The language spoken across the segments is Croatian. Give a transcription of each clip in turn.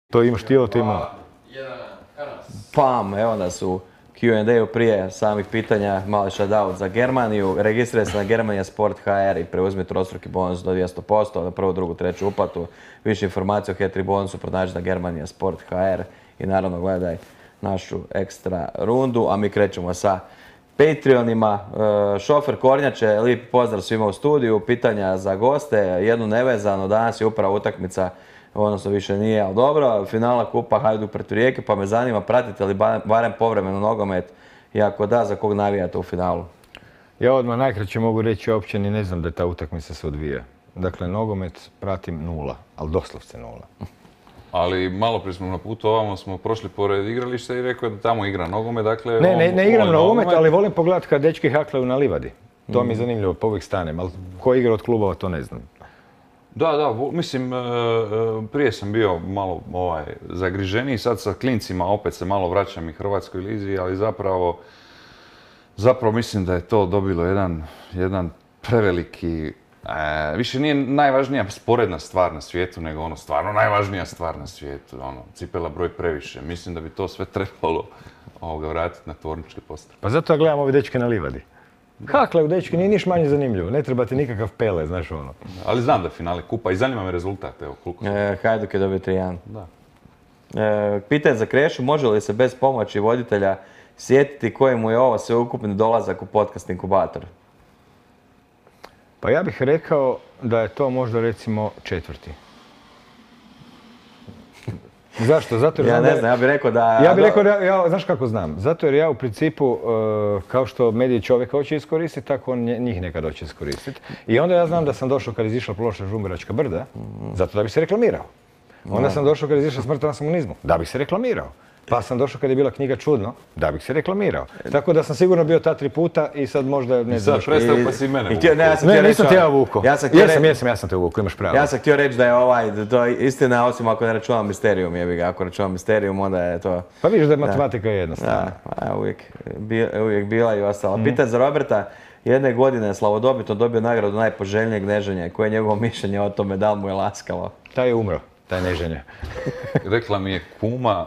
To imaš ti, to ima. Pam, evo nas u Q&A-u prije samih pitanja, mali shoutout za Germaniju. Registraj se na Germanija Sport HR i preuzmi trostruki bonus do 200% na prvu, drugu, treću uplatu. Više informacija o Hetri bonusu pronađi na Germanija Sport HR i naravno gledaj našu ekstra rundu, a mi krećemo sa Patreonima. Šofer Kornjače, lijep pozdrav svima u studiju, pitanja za goste, jednu nevezano, danas je upravo utakmica, odnosno više nije, ali dobro, finala kupa Hajduk protiv Rijeke, pa me zanima, pratite li barem povremeno nogomet i ako da, za kog navijate u finalu? Ja odmah najkraće mogu reći, uopće ni ne znam da ta utakmica se odvija. Dakle, nogomet pratim nula, ali doslovce nula. Ali malo prije smo na putu ovamo, smo prošli pored igrališta i rekao je da tamo igra nogomet, dakle... Ne igram nogomet, ali volim pogledati kad dečki haklaju na livadi. To mi je zanimljivo, pa uvijek stanem, ali ko igra od klubova, to ne znam. Da, mislim, prije sam bio malo zagriženiji, sad sa klincima opet se malo vraćam i Hrvatskoj lizi, ali zapravo mislim da je to dobilo jedan preveliki, više nije najvažnija sporedna stvar na svijetu, nego stvarno najvažnija stvar na svijetu, cipela broj previše. Mislim da bi to sve trebalo vratiti na tvorničke postrojbe. Pa zato ja gledam ove dečke na livadi. Haklaju dečki, nije niš manje zanimljivo, ne treba ti nikakav Pele, znaš ono. Ali znam da finale kupa i zanima me rezultat, evo koliko su. Hajduk je dobio 3-1. Da. Pitanje za Krešu, može li se bez pomoći voditelja sjetiti koji mu je ovo sveukupni dolazak u podcast inkubator? Pa ja bih rekao da je to možda recimo 4. Zašto? Zato jer ja ne znam, ja bih rekao da... Ja bih rekao da, znaš kako znam? Zato jer ja u principu, kao što mediji čovjeka hoće iskoristiti, tako on njih nekad hoće iskoristiti. I onda ja znam da sam došao kad je izišla ploča Žumberačka brda, zato da bi se reklamirao. Onda sam došao kad je izišla Smrt na komunizmu, da bi se reklamirao. Pa sam došao kad je bila knjiga Čudno, da bih se reklamirao. Tako da sam sigurno bio ta 3 puta i sad možda ne znam. I sad prestao pa si mene vuko. Ne, nisam te ja vuko. Ja sam te vuko, imaš pravo. Ja sam htio reći da je to istina, osim ako ne računam Misterijum, jebi ga. Ako računam Misterijum, onda je to... Pa vidiš da je matematika jednostavna. Da, uvijek bila i ostala. Pitanje za Roberta. Jedne godine je slavodobitno dobio nagradu najpoželjnijeg neženja. Koje je njegovo mišljenje o tome, da li mu je laskalo? Taj je umro. Taj neženje. Rekla mi je kuma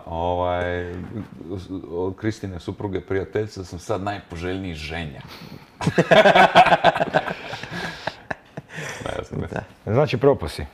od Kristine supruge prijateljice da sam sad najpoželjniji ženja. Znači proposi.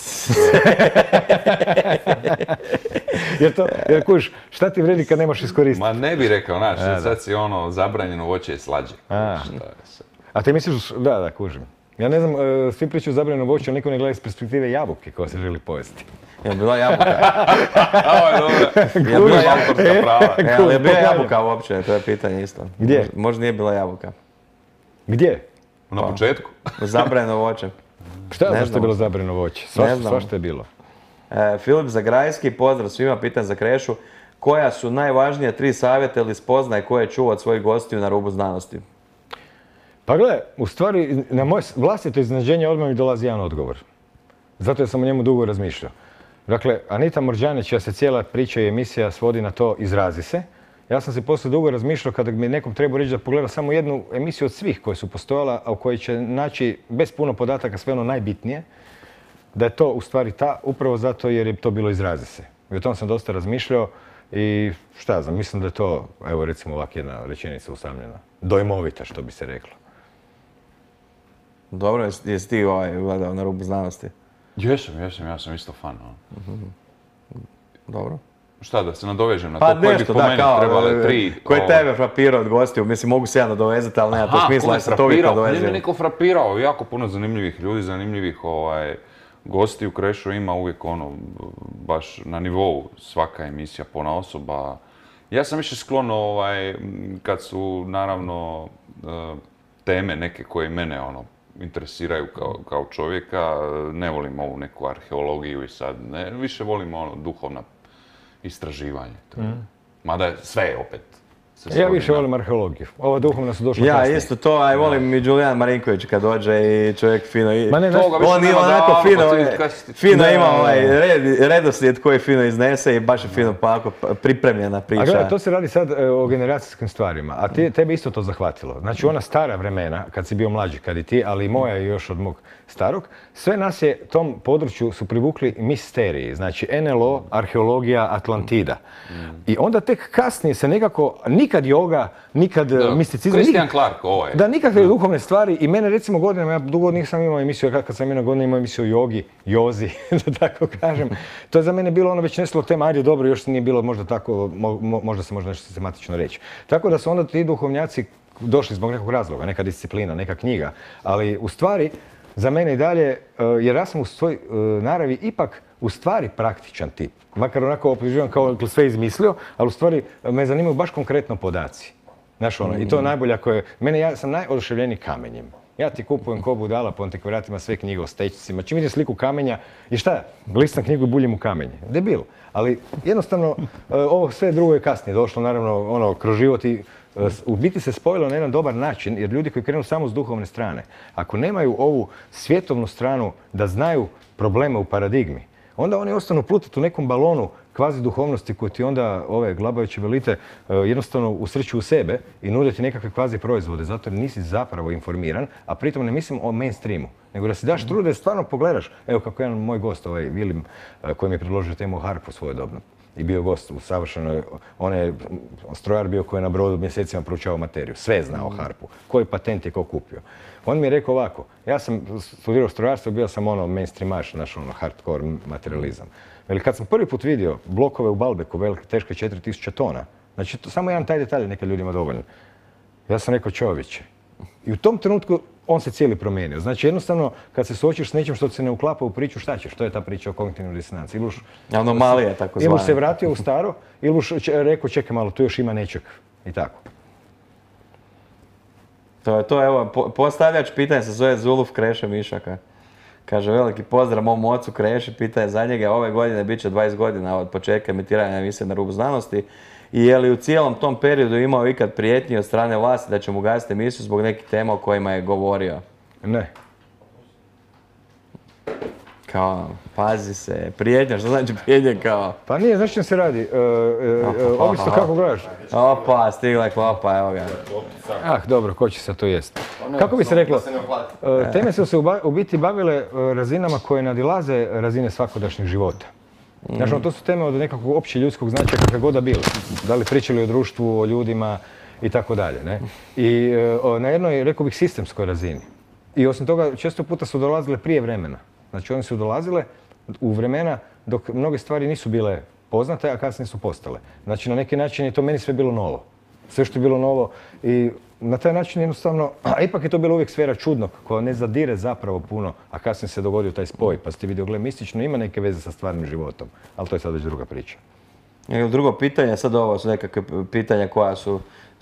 Jer kuš, šta ti vredi kad nemaš iskoristiti? Ma ne bi rekao, znaš, sad si zabranjeno voće i slađe. A ti misliš, da, kužim. Ja ne znam, svi pričaju zabranjeno voće, ali niko ne gleda iz perspektive jabuke koja se želi pojesti. Je bila jabuka? Ovo je dobro. Je bila autorska prava. Je bila jabuka uopće, to je pitanje isto. Gdje? Možda nije bila jabuka. Gdje? Na početku. Zabranjeno voće. Šta je zašto je bilo zabranjeno voće? Svašta je bilo. Filip Zagrajski, pozdrav svima, pitanje za Krešu. Koja su najvažnija 3 savjeta ili spoznaje koje čuva od svojih gostiju na rubu znanosti? Pa gle, u stvari, na moje vlastito iznenađenje odmah mi dolazi jedan odgovor. Zato jer sam o njemu dugo razmišljao. Dakle, Anita Murđanić, čija se cijela priča i emisija svodi na to izrazi se. Ja sam se poslije dugo razmišljao kada mi nekom treba reći da pogleda samo jednu emisiju od svih koje su postojala, a u kojoj će naći bez puno podataka sve ono najbitnije, da je to u stvari ta, upravo zato jer je to bilo izrazi se. I o tom sam dosta razmišljao i šta znam, mislim da je to, evo recimo ovak jedna rečenica usamljena. Dojmovita, što bi se reklo. Dobro, jesi ti gledao na rubu znanosti? Ja sam isto fan. Dobro. Šta, da se nadovežem na to koji bi po meni trebale 3... Ko je tebe frapirao od gostiju? Mislim, mogu se ja nadovezati, ali nema to smisla da se to uvijek nadovezuje. Nije me niko frapirao, jako puno zanimljivih ljudi, zanimljivih gostiju. Krešo ima uvijek baš na nivou svaka emisija ponaosob. Ja sam više sklon kad su naravno teme neke koje mene interesiraju kao čovjeka. Ne volim ovu neku arheologiju i sad, više volim duhovna istraživanje. Mada sve je opet se Ja svodi više na- volim arheologiju. Ova duhovna su došla Ja kasnije. isto to, a i volim i Julijan Marinković kad dođe i čovjek fino... Ma ne, znaš, Toga više On nema ima da onako ono, fino, pa ti kaj si ti- fino Da, ima da, da. ovaj redoslijed koji fino iznese i baš je fino pa ovako pripremljena A priča. gledaj, to se radi sad o generacijskim stvarima, a tebe isto to zahvatilo. Znači ona stara vremena, kad si bio mlađi, kad i ti, ali i moja i još od mog starog, sve nas je tom području su privukli misteriji, znači NLO, arheologija, Atlantida. I onda tek kasnije se nekako, nikad joga, nikad misticizam, Christian Clark, ovaj. da, nikakve duhovne stvari i mene recimo godinama, ja dugo nisam imao emisiju, kad sam jednog godina imao emisiju o jogi, jozi, da tako kažem, to je za mene bilo ono već nestalo tema, ajde dobro, još nije bilo možda tako, možda se može nešto sistematično reći. Tako da su onda ti duhovnjaci došli zbog nekog razloga, neka disciplina, neka knjiga, ali u stvari, za mene i dalje, jer ja sam u svoj naravi ipak u stvari praktičan tip. Makar onako optuživam kao sve izmislio, ali u stvari me zanimaju baš konkretno podaci. Znaš ono, i to je najbolje ako je, ja sam najoduševljeniji kamenjem. Ja ti kupujem ko budala po antikvarijatima sve knjige o stečcima, čim vidim sliku kamenja i šta, listam knjigu i buljim u kamenje. Debil. Ali jednostavno, ovo sve drugo je kasnije došlo, naravno, ono, kroz život i u biti se spojilo na jedan dobar način, jer ljudi koji krenu samo s duhovne strane, ako nemaju ovu svjetovnu stranu da znaju probleme u paradigmi, onda oni ostanu plutati u nekom balonu kvazi duhovnosti koje ti onda ove glabajuće velite jednostavno usrću u sebe i nude ti nekakve kvazi proizvode, zato jer nisi zapravo informiran, a pritom ne mislim o mainstreamu, nego da si daš trude da stvarno pogledaš, evo kako jedan moj gost, ovaj Vilim, koji mi je predložio temu o harpu svojedobno. I bio gost u savršenoj, on je strojar bio koji je na brodu mjesecima proučavao materiju, sve zna o harpu, koji patent je ko kupio. On mi je rekao ovako, ja sam studirao strojarstvo, bio sam ono mainstreamaš, naš ono hardcore materializam. Veli, kad sam prvi put vidio blokove u Balbeku, velike, teške 4000 tona, znači to, samo jedan taj detalj je nekad ljudima dovoljno. Ja sam rekao čovječe. I u tom trenutku on se cijeli promijenio. Znači jednostavno kad se suočiš s nečim što se ne uklapa u priču, šta ćeš? To je ta priča o kognitivnoj disonanciji. Anomalija, tako Ili zvana. se vratio u staro, ili rekao čekaj malo, tu još ima nečeg. I tako. To je to, evo, postavljač pitanja se zove Zuluf Kreše Mišaka. Kaže, veliki pozdrav mom ocu Kreši, pitanje za njega, ove godine bit će 20 godina od početka emitiranja emisije Na rubu znanosti. I je li u cijelom tom periodu imao ikad prijetnji od strane vlasti da će mu gasiti emisiju zbog nekih tema o kojima je govorio? Ne. Kao, pazi se, prijetnja, što znači prijetnja kao? Pa nije, znaš čem se radi? Ovisno kako gledaš. Opa, stigla je klopa, evo ga. Ah, dobro, ko će se to jest? Kako bi se reklo, teme su se u biti bavile razinama koje nadilaze razine svakodnevnog života. Znači, to su teme od nekakvog opće ljudskog značaja kakve god da bile. Da li pričali o društvu, o ljudima i tako dalje. Ne? I na jednoj, rekao bih, sistemskoj razini. I osim toga, često puta su dolazile prije vremena. Znači, one su dolazile u vremena dok mnoge stvari nisu bile poznate, a kasnije su postale. Znači, na neki način je to meni sve bilo novo. Sve što je bilo novo i na taj način jednostavno, a ipak je to bilo uvijek sfera čudnog, koja ne zadire zapravo puno, a kasnije se dogodio taj spoj, pa ste vidio, gle, mistično ima neke veze sa stvarnim životom, ali to je sad već druga priča. Drugo pitanje, sad ovo su nekakve pitanja koja su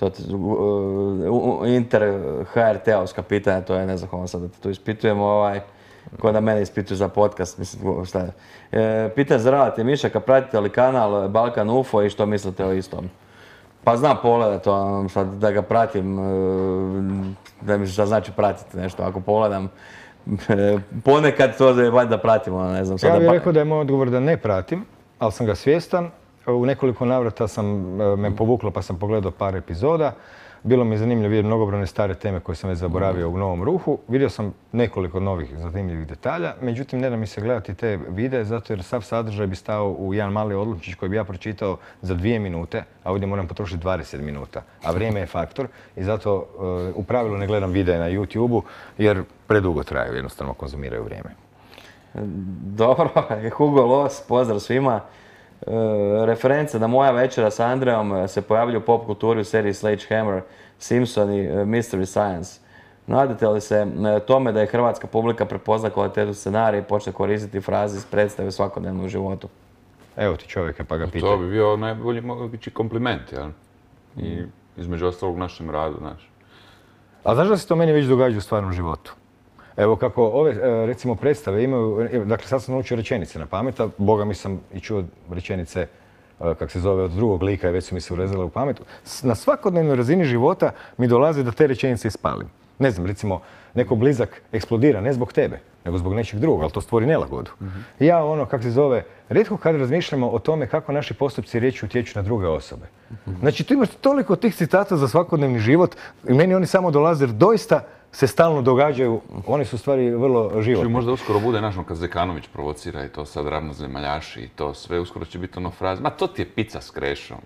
inter-HRT-ovska pitanja, to je nezahvalno sad da te tu ispitujemo, ko da mene ispituju za podcast, mislim, šta je. Pitanje za Ravnatelj Mišaka, pratite li kanal Balkan UFO i što mislite o istom? Pa znam pogledat to, sad da ga pratim, da mi šta znači pratiti nešto, ako pogledam, ponekad to je valjda pratimo, ne znam. Ja bih rekao da je moj odgovor da ne pratim, ali sam ga svjestan. U nekoliko navrata me povuklo pa sam pogledao par epizoda. Bilo mi je zanimljivo vidjeti mnogobrojne stare teme koje sam već zaboravio u Novom ruhu. Vidio sam nekoliko novih zanimljivih detalja, međutim ne da mi se gledati te videe zato jer sav sadržaj bi stao u jedan mali odlomčić koji bi ja pročitao za 2 minute, a ovdje moram potrošiti 20 minuta. A vrijeme je faktor i zato u pravilu ne gledam videe na YouTube-u jer predugo traju, jednostavno konzumiraju vrijeme. Dobro, Hugo Los, pozdrav svima. Reference na Moja večera s Andrejom se pojavlja u pop kulturi u seriji Sledgehammer, Simpsoni, Mystery Science. Nadate li se tome da je hrvatska publika prepozna kvalitetu scenarija i počne koristiti fraze iz predstave svakodnevno u životu? Evo ti čovjeka pa ga pitaj. To bi bio najbolji mogući kompliment, jel? I između ostalog našem radu, znaš. A znaš da se to meni već događa u stvarnom životu? Evo kako ove, recimo, predstave imaju, dakle sad sam naučio rečenice na pamet, a boga mi sam i čuo rečenice kak se zove, od drugog lika i već su mi se urezale u pamet. Na svakodnevnoj razini života mi dolazi da te rečenice ispalim. Ne znam, recimo, neko blizak eksplodira, ne zbog tebe, nego zbog nečeg drugog, ali to stvori nelagodu. Ja kak se zove, rijetko kad razmišljamo o tome kako naši postupci i riječi utječu na druge osobe. Znači, tu imaš toliko tih citata za svakodnevni život i meni oni samo dolaze jer doista se stalno događaju, oni su u stvari vrlo životni. Možda uskoro bude našno kad Zekanović provocira i to sad ravnozemljaši i to sve, uskoro će biti ono fraza, ma to ti je pizza s krešom.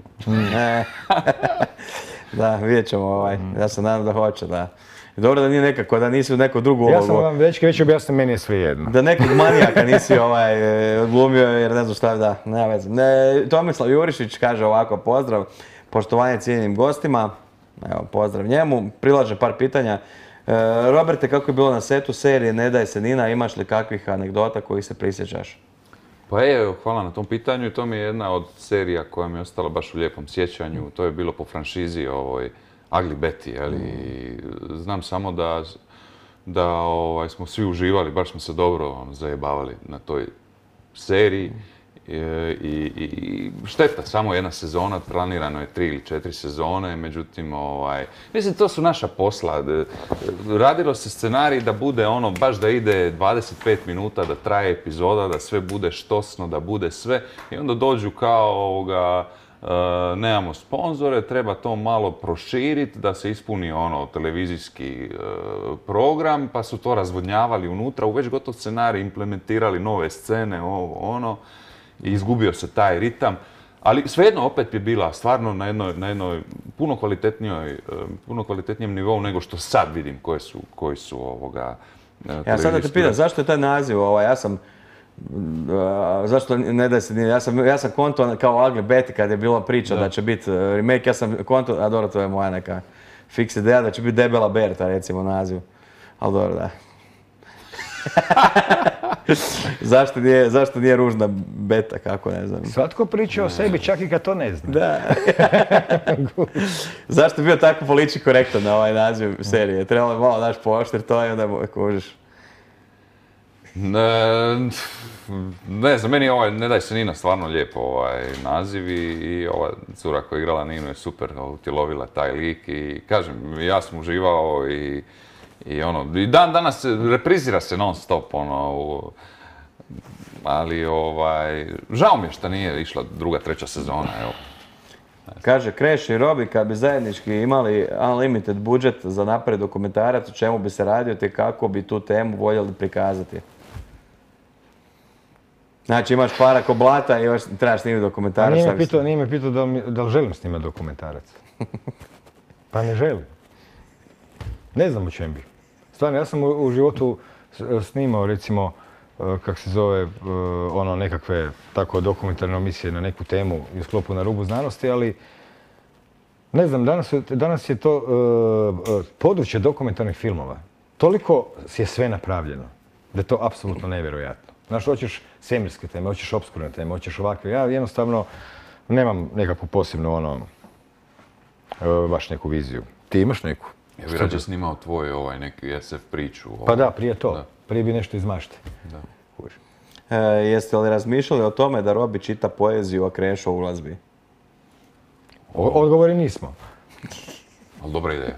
Da, vidjet ćemo ja se nadam da hoće, da. Dobro da nije nekako, da nisi u neku drugu ulogu. Ja sam vam već objasnio, meni je sve jedno. Da nekog manijaka nisi odglumio jer ne znam šta, da, nema veze. Tomislav Jurišić kaže ovako, pozdrav, poštovanje cijenjenim gostima, evo, pozdrav njemu, prilaže par pitanja. Roberte, kako je bilo na setu serije Ne daj se Nina, imaš li kakvih anegdota kojih se prisjećaš? Pa evo, hvala na tom pitanju i to mi je jedna od serija koja mi je ostala baš u lijepom sjećanju. To je bilo po franšizi Ugly Betty, znam samo da smo svi uživali, baš smo se dobro zajebavali na toj seriji i šteta, samo jedna sezona, planirano je 3 ili 4 sezone, međutim, mislim, to su naša posla. Radilo se scenarij da bude baš da ide 25 minuta, da traje epizoda, da sve bude štosno, da bude sve i onda dođu kao nemamo sponzore, treba to malo proširiti da se ispuni televizijski program, pa su to razvodnjavali unutra, u već gotov scenarij implementirali nove scene, i izgubio se taj ritam. Ali svejedno opet bi bila stvarno na jednoj puno kvalitetnijem nivou nego što sad vidim koji su Ja sad da te pitam, zašto je taj naziv, zašto ne da se, ja sam konto kao Ugly Betty kad je bila priča da će biti remake, ja sam konto, a dobro, to je moja neka fiks ideja da će biti Debela Berta, recimo naziv, ali dobro, da. Zašto nije Ružna Beta, kako ne znam. Svatko priča o sebi, čak i kad to ne zna. Da. Zašto je bio tako politički korektan na ovaj naziv serije? Trebalo je malo daš pooštri to i onda kužiš. Ne znam, meni je Ne daj se Nina stvarno lijep naziv i ova cura koja je igrala Ninu je super utjelovila taj lik i kažem, ja sam uživao i dan danas reprizira se non stop, ali žao mi je što nije išla druga, treća sezona, evo. Kaže, Kreš i Robi, kad bi zajednički imali unlimited budžet za napred dokumentarac, o čemu bi se radio te kako bi tu temu voljeli prikazati? Znači imaš para ko blata i još trebaš snimiti dokumentarac. Nije me pitao da li želim snimati dokumentarac. Pa ne želim. Ne znam o čem bi. Stvarno, ja sam u životu snimao, recimo, kak se zove, nekakve tako dokumentarne emisije na neku temu u sklopu Na rubu znanosti, ali ne znam, danas je to područje dokumentarnih filmova. Toliko je sve napravljeno da je to apsolutno nevjerojatno. Znaš, hoćeš svemirske teme, hoćeš opskurne teme, hoćeš ovakve. Ja jednostavno nemam nekakvu posebnu, baš neku viziju. Ti imaš neku? Ja bih rađe snimao tvoj neki SF priču. Pa da, prije to. Da. Prije bi nešto izmašte. Jeste li razmišljali o tome da Robi čita poeziju, a Krešo u glazbi? Odgovori nismo. Ali dobra ideja.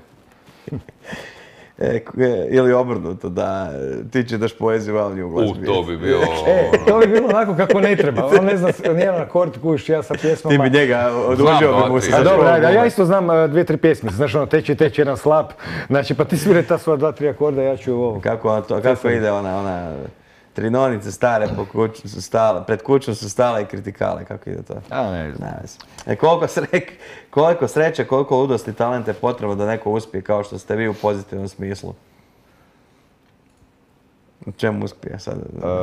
Ili obrnuto, da ti čitaš poeziju, ali nije u glazbi. To bi bio... To bi bilo onako kako ne treba. On ne zna, nijedan akord kuš, ja sa pjesmama... Ti bi njega odužio bi mu se. A dobro, ja isto znam 2-3 pjesme. Znaš, teče jedan slap. Znači, pa ti svire ta svoja 2-3 akorda, ja ću ovo... Kako ide ona... Trinonice stare pred kućom su stale i kritikale, kako ide to? Ne znam. Koliko sreće, koliko ludosti i talenta je potrebno da neko uspije kao što ste vi u pozitivnom smislu? U čemu uspije sad?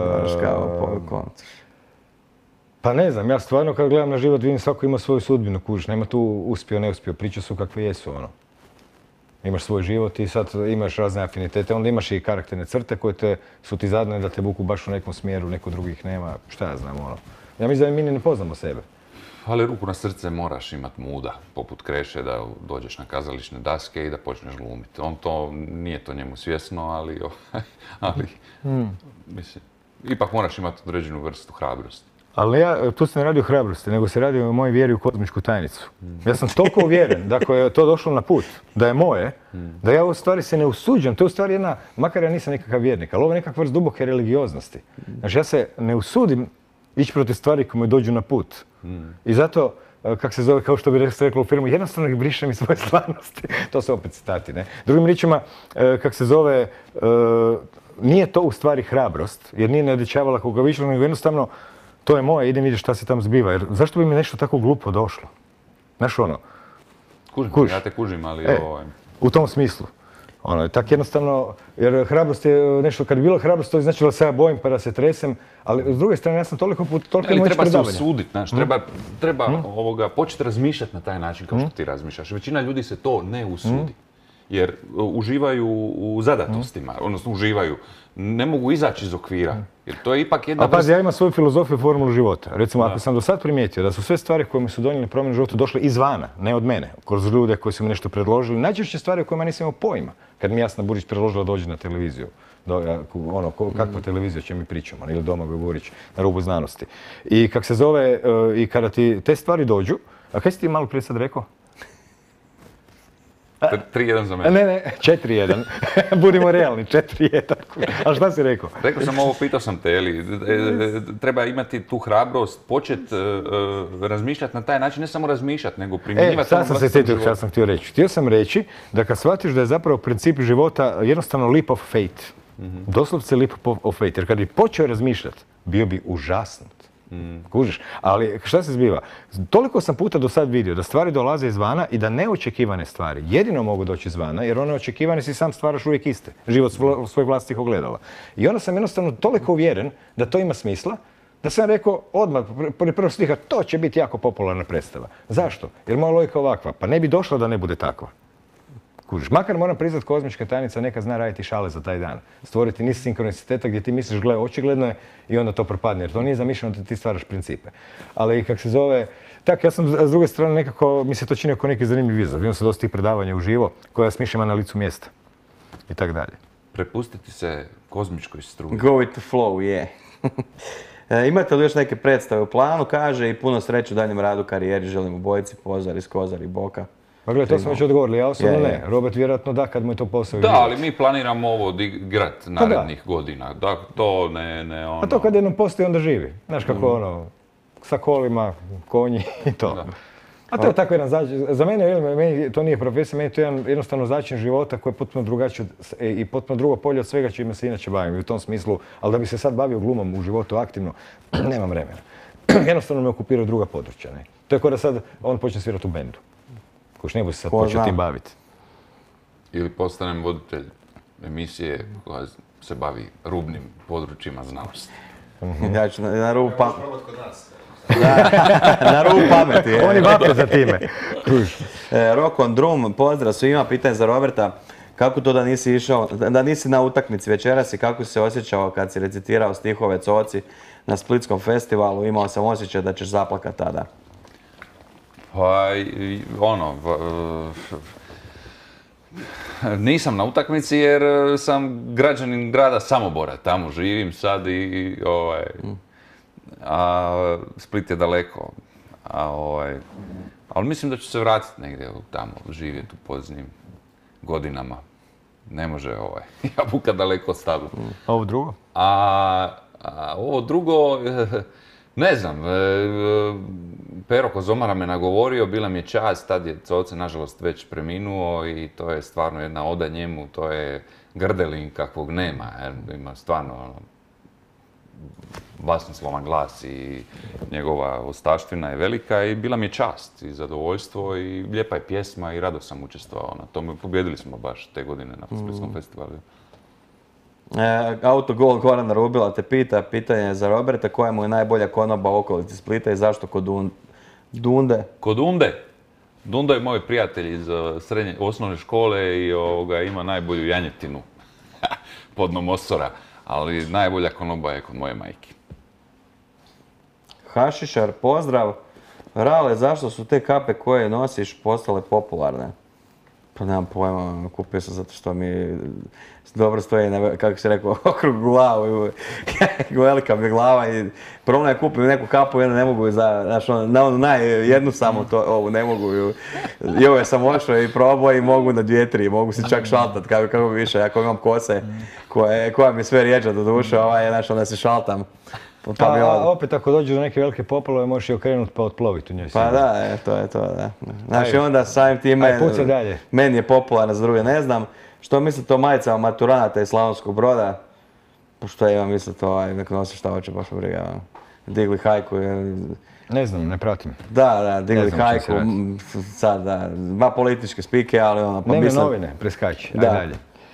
Pa ne znam, ja stvarno kad gledam na život vidim svako ima svoju sudbinu, kužiš, nema tu uspio, ne uspio, priče su kakve jesu, Imaš svoj život i sad imaš razne afinitete, onda imaš i karakterne crte koje su ti zadane da te vuku baš u nekom smjeru, neko drugih nema, šta ja znam, Ja mislim da mi ne poznamo sebe. Ali ruku na srce moraš imat muda, poput Kreše, da dođeš na kazališne daske i da počneš glumiti. On to, nije to njemu svjesno, ali mislim, ipak moraš imati određenu vrstu hrabrosti. Ali tu se ne radi o hrabrosti, nego se radi o mojoj vjeri u kozmičku tajnicu. Ja sam toliko uvjeren da ako je to došlo na put, da je moje, da ja u stvari se ne usuđam. To je u stvari jedna, makar ja nisam nekakav vjernik, ali ovo je nekakva vrst duboke religioznosti. Znači ja se ne usudim ići protiv stvari koje mi dođu na put. I zato, kako se zove, kao što bi se reklo u filmu, jednostavno ih brišem iz svoje stvarnosti. To su opet citati, ne? Drugim riječima, kako se zove, nije to u stvari hrabrost, jer nije nadjačavala kukavičluk, nego jednostavno to je moje, idem vidjeti šta se tamo zbiva. Jer zašto bi mi nešto tako glupo došlo? Znaš ono? Kužim, ja te kužim, ali u tom smislu. Tak jednostavno, jer hrabrost je nešto, kad bi bilo hrabrost, to je značilo da se ja bojim pa da se tresem, ali s druge strane ja sam toliko moći predavanja. Treba se usuditi, znaš, treba početi razmišljati na taj način kao što ti razmišljaš. Većina ljudi se to ne usudi, jer uživaju u zadatostima, odnosno uživaju, ne mogu izaći iz okvira, jer to je ipak jedna... A pazi, ja imam svoju filozofiju i formulu života. Recimo, ako sam do sad primijetio da su sve stvari koje mi su donijeli promjenu u životu došle izvana, ne od mene, kroz ljude koji su mi nešto predložili, najčešće stvari o kojima nisam imao pojma. Kad mi Jasna Burić predložila dođi na televiziju, kakva televizija će mi pričamo, ili Domagoj Burić na rubu znanosti. I kak se zove, i kada ti te stvari dođu, a kaj si ti malo prije sad rekao? 3-1 za mene. Ne, 4-1. Budimo realni, 4-1. A šta si rekao? Rekao sam ovo, pitao sam te, treba imati tu hrabrost, početi razmišljati na taj način, ne samo razmišljati, nego primjenjivati... Sad sam se sjetio što sam htio reći. Htio sam reći da kad shvatiš da je zapravo princip života jednostavno leap of faith. Doslovce leap of faith. Jer kad bi počeo razmišljati, bio bi užasnut. Kužiš? Ali šta se zbiva? Toliko sam puta do sad vidio da stvari dolaze izvana i da neočekivane stvari jedino mogu doći izvana, jer one očekivane si sam stvaraš uvijek iste. Život svojih vlastitih ogledala. I onda sam jednostavno toliko uvjeren da to ima smisla, da sam rekao odmah, prvog stiha, to će biti jako popularna predstava. Zašto? Jer moja logika ovakva, pa ne bi došla da ne bude takva. Kužiš, makar moram priznat, kozmička tajnica neka zna raditi šale za taj dan. Stvoriti niz sinkroniciteta gdje ti misliš, gle, očigledno je i onda to propadne, jer to nije zamišljeno da ti stvaraš principe. Ali kak se zove, tak, ja sam s druge strane nekako, mi se to čini kao neki zanimljiv izazov. Imam se dosta tih predavanja uživo koja smišljam na licu mjesta i tak dalje. Prepustiti se kozmičkoj struji. Go with the flow, imate li još neke predstave u planu? Kaže, i puno sreće u daljem radu, karijeri, želim obojici, Pozar, Iskozar i Boka. Pa gledaj, to smo već odgovorili, ja osobno ne. Robert vjerojatno da kad mu je to posao. Da, ali mi planiramo ovo igrat narednih godina. Da, to ne ono... A to kad jednom postoji, onda živi. Znaš kako ono, sa kolima, konji i to. Da. A to je tako jedan začin. Za mene to nije profesija, meni je to jedan jednostavno začin života koji je potpuno drugačiji i potpuno drugo polje od svega čime se inače bavim. I u tom smislu, ali da bi se sad bavio glumom u životu aktivno, nemam vremena. Jednostavno me okupiraju druga područja. Ne? To je kao da sad on počne svirati u bendu. Koš ne bi se sad počeo tim baviti. Ili postanem voditelj emisije koja se bavi rubnim područjima znanosti. Ja ću na rubu pameti. Na rubu pameti. Oni vape za time. Rock on Drum, pozdrav svima, pitanje za Roberta. Kako to da nisi na utakmici večeras i kako si se osjećao kad si recitirao stihove Coci na Splitskom festivalu? Imao sam osjećaj da ćeš zaplakat tada. Pa, nisam na utakmici jer sam građanin grada Samobora, tamo živim sad a Split je daleko, ali mislim da ću se vratiti negdje tamo, živjeti u poznim godinama. Ne može jabuka daleko od stabla. A ovo drugo? Ovo drugo, ne znam, Pero Kozomara me nagovorio, bila mi je čast, tad je Coce nažalost već preminuo i to je stvarno jedna oda njemu, to je grdelin kakvog nema, ima stvarno basnoslovan glas i njegova ostavština je velika i bila mi je čast i zadovoljstvo i lijepa je pjesma i rado sam učestvovao na tome. Pobjedili smo baš te godine na Splitskom festivalu. Autogol Gorana Rubila te pita, pitanje je za Roberta, koja mu je najbolja konoba u okolici Splita i zašto kod Dunde? Kod Dunde? Dundo je moj prijatelj iz osnovne škole i ima najbolju janjetinu podno Mosora, ali najbolja konoba je kod moje majke. Hašišar, pozdrav. Rale, zašto su te kape koje nosiš postale popularne? Pa nemam pojma, kupio sam zato što mi dobro stoji, kako si rekao, okrug glavu, velika mi je glava i problem je kupim neku kapu, jednu ne mogu ju znaš, na onu jednu samo to, ovu ne mogu ju, i ove sam ošao i probao i mogu na 2-3, mogu si čak šaltat, kako bi više, ako imam kose koja mi sve rijeđa do duše, znaš, onda se šaltam. Pa opet ako dođe do neke velike poplave možeš je okrenuti pa otploviti u njoj. Pa da, to je to, da. Znači onda samim time, meni je popularna, za druge ne znam. Što mislite o majicama maturanata iz Slavonskog Broda? Što ja mislite, nek nosi šta hoće, baš me briga. Digli hajku. Ne znam, ne pratim. Da, digli hajku, sad da, ma političke spike, ali ono, pa mislim... novine, preskači, aj dalje.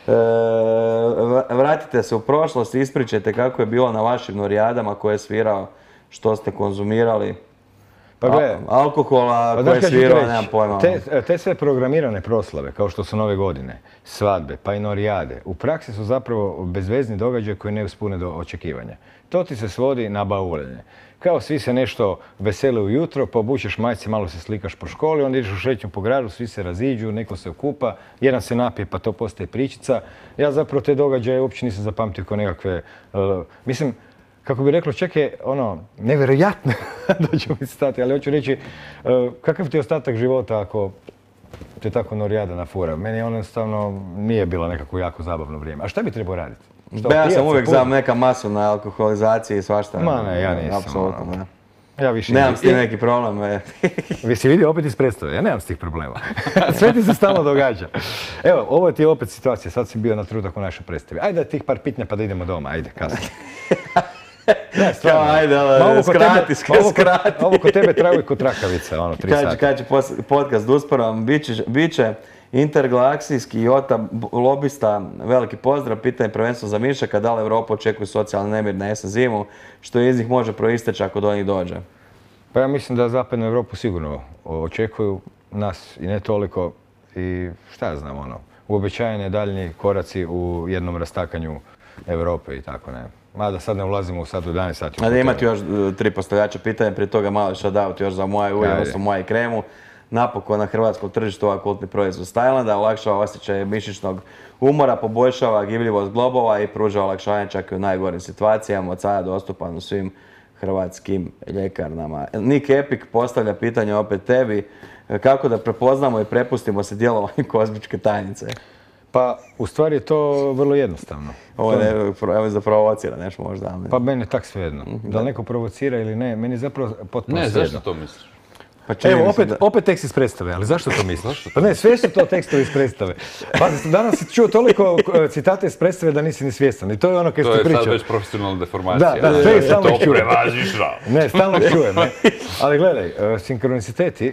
Vratite se u prošlost i ispričajte kako je bilo na vašim norijadama koje je svirao, što ste konzumirali. Pa gledaj, alkohola koje je svirao, nemam pojma. Te sve programirane proslave, kao što su Nove godine, svadbe, pa i norijade, u praksi su zapravo bezvezni događaj koji ne ispune do očekivanja. To ti se svodi na bauljanje. Kao svi se nešto vesele ujutro, pa obučeš majice, malo se slikaš po školi, onda ideš u šetnju po gradu, svi se raziđu, neko se okupa, jedan se napije pa to postaje pričica. Ja zapravo te događaje uopće nisam zapamtio kao nekakve, mislim, kako bi reklo, čak je nevjerojatno da ću mi stati, ali hoću reći, kakav ti je ostatak života ako te tako norijada nafura? Meni jednostavno nije bilo nekako jako zabavno vrijeme. A šta bi trebao raditi? Ja sam uvijek za neka masovna alkoholizacija i svašta. Ma ne, ja nisam. Apsolutno. Nemam s tim neki problem. Vi si vidio opet iz predstave, ja nemam s tih problema. Sve ti se stalno događa. Evo, ovo ti je opet situacija, sad si bio na trudak u našoj predstavi. Ajde tih par pitnja pa da idemo doma, ajde, kasnije. Ne, stvarno. Ajde, skrati. Ovo kod tebe traju i kod trakavica, 3 sata. Kad će podcast usporavam, bit će intergalaksijski Jota lobista, veliki pozdrav, pitanje prvenstvo za Mišaka, da li Europa očekuje socijalni nemir na jesen zimu, što iz njih može proisteći ako do njih dođe? Pa ja mislim da zapadnu Europu sigurno očekuju, nas i ne toliko, i šta ja znam, uobičajene daljnji koraci u jednom rastakanju Europe i tako ne. Mada sad ne ulazimo u satu 11 sati. A imati još 3 postavljača pitanja, prije toga malo shoutout još za moje ulje, odnosno moje kremu. Napokon na hrvatskom tržištu ovaj kultni proizvod iz Tajlanda, olakšava osjećaj mišićnog umora, poboljšava gibljivost globova i pruža olakšanje čak i u najgorim situacijama, od sada dostupan u svim hrvatskim ljekarnama. Nick Epic postavlja pitanje opet tebi, kako da prepoznamo i prepustimo se djelovanju kozmičke tajnice? Pa, u stvari je to vrlo jednostavno. Ovo je za provocira nešto možda. Pa meni je tak svejedno. Da li neko provocira ili ne, meni je zapravo potpuno svejedno. Ne, zašto to misliš? Evo, opet tekst iz predstave, ali zašto to misliš? Pa ne, sve su to tekstovi iz predstave. Pazi, danas si čuo toliko citata iz predstave da nisi ni svjestan. I to je ono kaj ste pričao. To je sad već profesionalna deformacija. Da, sve je stalno čujem. To prevaziš, Ne, stalno čujem. Ali gledaj, sinkroniciteti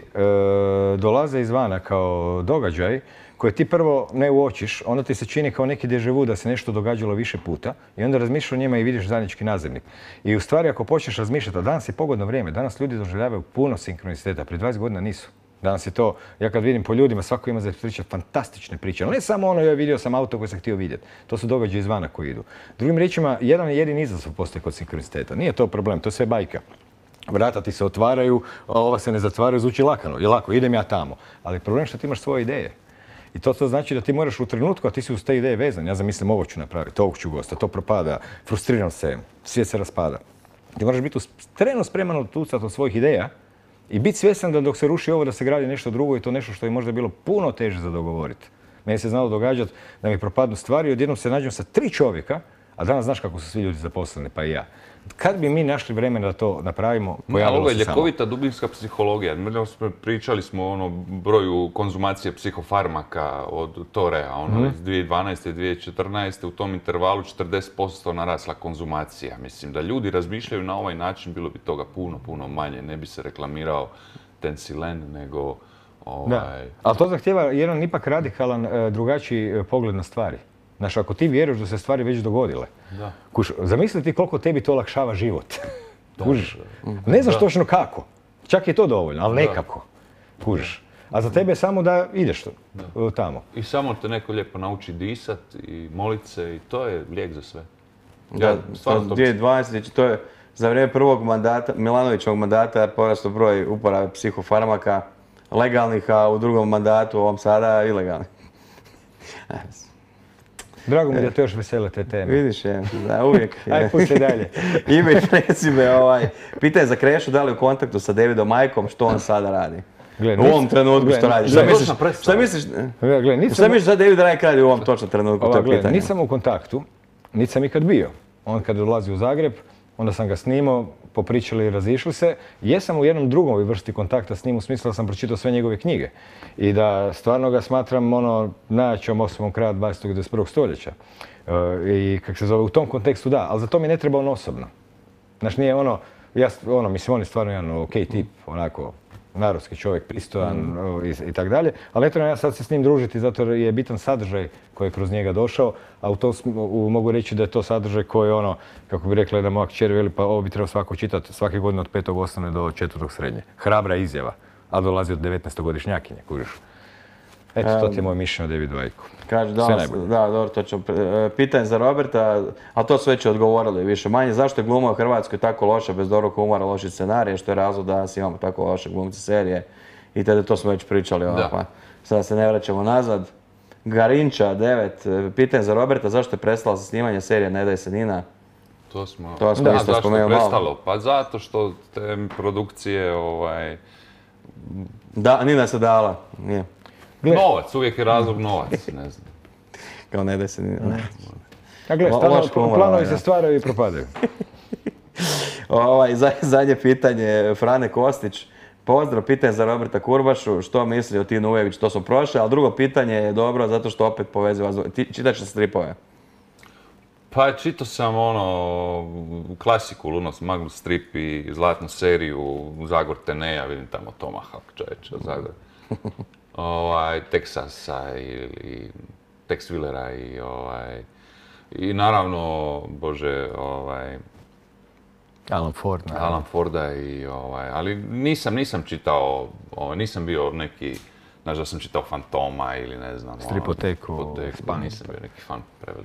dolaze izvana kao događaj koje ti prvo ne uočiš, onda ti se čini kao neki deja vu da se nešto događalo više puta i onda razmišljaš o njima i vidiš zajednički nazivnik. I u stvari ako počneš razmišljati, a danas je pogodno vrijeme, danas ljudi doživljavaju puno sinkroniciteta, prije 20 godina nisu. Danas je to, ja kad vidim po ljudima, svako ima za pričati fantastične priče, ali ne samo ja vidio sam auto koji sam htio vidjeti, to su događaji izvana koji idu. Drugim riječima, jedan jedini izazov postoji kod sinkroniciteta, nije to problem, to je sve bajka. Vrata ti se otvaraju, a ova se ne zatvaraju, zvuči lakano, je lako, idem ja tamo, ali problem je što ti imaš svoje ideje. I to znači da ti moraš u trenutku, a ti si uz te ideje vezan, ja zamislim ovo ću napraviti, ovog ću gosta, to propada, frustriram se, svijet se raspada. Ti moraš biti treno spreman odustati od svojih ideja i biti svjestan da dok se ruši ovo da se gradi nešto drugo i to nešto što je možda bilo puno teže za dogovoriti. Meni se znalo događati da mi propadnu stvari i odjednom se nađem sa 3 čovjeka, a danas znaš kako su svi ljudi zaposleni, pa i ja. Kad bi mi našli vremena da to napravimo, pojavilo se samo. Ovo je ljekovita dubinska psihologija. Pričali smo o broju konzumacije psihofarmaka od Torea, iz 2012. 2014. U tom intervalu 40% narasla konzumacija. Mislim da ljudi razmišljaju na ovaj način, bilo bi toga puno manje. Ne bi se reklamirao Tensilen, nego... Da, ali to zahtjeva jedan ipak radikalan, drugačiji pogled na stvari. Znaš, ako ti vjeruješ da se stvari već dogodile, zamisli ti koliko tebi to olakšava život. Kužiš? Ne znaš točno kako. Čak je to dovoljno, ali nekako. Kužiš? A za tebe je samo da ideš tamo. I samo te neko lijepo nauči disat i molit se i to je lijek za sve. Da, 2020, to je za vrijeme prvog mandata, Milanovićevog mandata, porastao broj uporabe psihofarmaka legalnih, a u drugom mandatu, ovom sada, ilegalnih. Drago mi da te još vesele te teme. Vidiš, da, uvijek. Aj, pusti dalje. Ime i prezime, pitanje za Krešu, da li je u kontaktu sa Davidom Majkom, što on sada radi? U ovom trenutku što radi. Šta misliš da David Rajk radi u ovom točnom trenutku? To je pitanje. Nisam u kontaktu, niti sam ikad bio. On kad dolazi u Zagreb, onda sam ga snimao, popričali i razišli se. Jesam u jednom drugom vrsti kontakta s njim, u smislu da sam pročitao sve njegove knjige. I da stvarno ga smatram najjačom osobom kraja 20. i 21. stoljeća. I kako se zove, u tom kontekstu da, ali za to mi ne treba on osobno. Znaš, nije mislim, on je stvarno jedan ok tip, onako, narodski čovjek, pristojan i tak dalje, ali ne trebam ja sad se s njim družiti zato jer je bitan sadržaj koji je kroz njega došao, a mogu reći da je to sadržaj koji je kako bi rekla jedna moja kćer, veli pa ovo bi trebao svako čitati svake godine od 5. osnovne do 4. srednje. Hrabra izjava, a dolazi od 19-godišnjakinje, kužiš. Eto, to ti je moje mišljenje o Davidu Vajku. Kaže, da, dobro, to ću. Pitanje za Roberta, a to su već odgovorili više manje. Zašto je gluma u Hrvatskoj tako loša, bez dobrog humora, loših scenarija, što je razlog da danas imamo tako loše glumce serije? I tada to smo već pričali, pa sada se ne vraćamo nazad. Garinča, 9. Pitanje za Roberta, zašto je prestala sa snimanje serije Ne daj se Nina? To smo isto spomenuli malo. Pa zato što te produkcije, Da, Nina se dala, nije. Novac, uvijek je razlog novac, ne znam. Kao ne da se Nina. A gle, planovi se stvaraju i propadaju. Zadnje pitanje, Frane Kostić. Pozdrav, pitanje za Roberta Kurbašu, što misli o Tinu Ujević, to smo prošli, ali drugo pitanje je dobro zato što opet povezuje vas. Čitaš li stripove? Pa čitao sam klasiku Lunos Magnus strip i zlatnu seriju Zagor Teneja, vidim tamo Tomahawk čovječa, Zagor. Teksasa ili Tex Willera i naravno, bože, Alan Forda ali nisam čitao, nisam bio neki, znaš da sam čitao Fantoma ili ne znam. Stripoteku, nisam bio neki fan prevelik.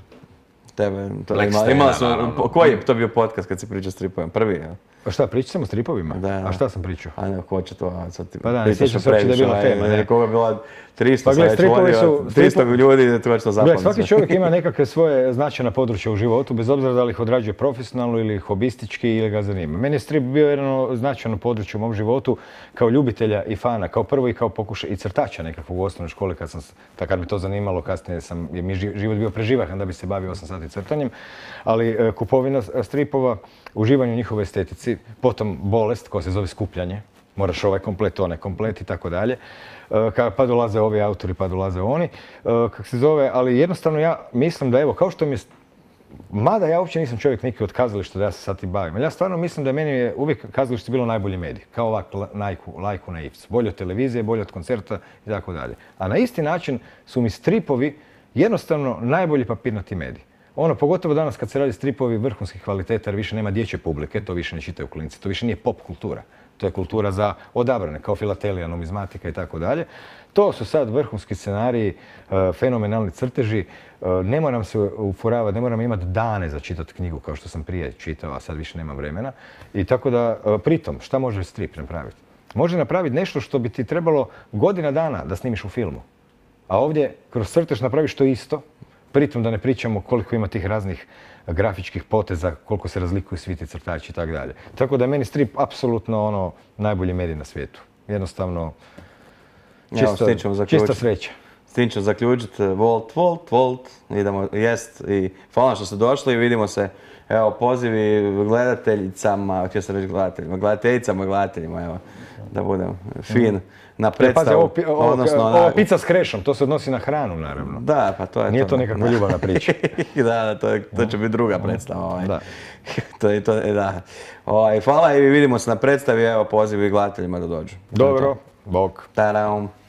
Koji je to bio podcast kad si pričao stripovima? Prvi, ja? Pa šta, pričao sam o stripovima? Da. A šta sam pričao? A ne, ko će to? Pa da, ne sjećam se uopće da je bila tema. Nekoga je bila 300, pa gled, 300 ljudi, to već to zapamati. Svaki čovjek ima nekakve svoje značajna područja u životu, bez obzira da li ih odrađuje profesionalno ili hobistički ili ga zanima. Meni je strip bio jedno značajno područje u mom životu kao ljubitelja i fana, kao prvo i kao pokušaj i crtača nekakvog u osnovnoj školi kad me to zanimalo, kasnije je mi život bio preživahan da bi se bavio 8 sati crtanjem, ali kupovina stripova, uživanje u njihovoj estetici, potom bolest koja se zove skupljanje, moraš ovaj komplet, onaj komplet i tako dalje. Pa dolaze ovi autori, pa dolaze oni, ali jednostavno ja mislim da evo, kao što mi je, mada ja uopće nisam čovjek neki od kazališta da ja se sad i bavim, ali ja stvarno mislim da meni je uvijek kazalište bilo najbolji medij, kao ovak lajku na ivcu, bolje od televizije, bolje od koncerta i tako dalje. A na isti način su mi stripovi jednostavno najbolji papirnati medij. Pogotovo danas kad se radi stripovi vrhunskih kvaliteta jer više nema dječje publike, to više ne čitaju klinci, to više nije pop kultura. To je kultura za odabrane, kao filatelija, numizmatika i tako dalje. To su sad vrhunski scenariji, fenomenalni crteži. Ne moram se uforavati, ne moram imati dane za čitati knjigu kao što sam prije čitao, a sad više nemam vremena. I tako da, pritom, šta može strip napraviti? Može napraviti nešto što bi ti trebalo godina dana da snimiš u filmu. A ovdje, kroz crtež napraviš to isto, pritom da ne pričamo koliko ima tih raznih grafičkih poteza, koliko se razlikuju svi ti crtači i tako dalje. Tako da je meni strip apsolutno najbolji medij na svijetu. Jednostavno, čista sreća. S tim ćemo zaključiti. Volt. Idemo jest. I hvala što ste došli i vidimo se. Evo, pozivi gledateljicama, htio sam reći gledateljima, gledateljicama i gledateljima, evo, da budem fin. Na predstavu, ova pizza s krešom, to se odnosi na hranu, naravno. Da, pa to je to. Nije to nekakva ljubavna priča. Da, to će biti druga predstava. Da. Hvala i vidimo se na predstavi, evo pozivi gledateljima da dođu. Dobro, bok. Tadam.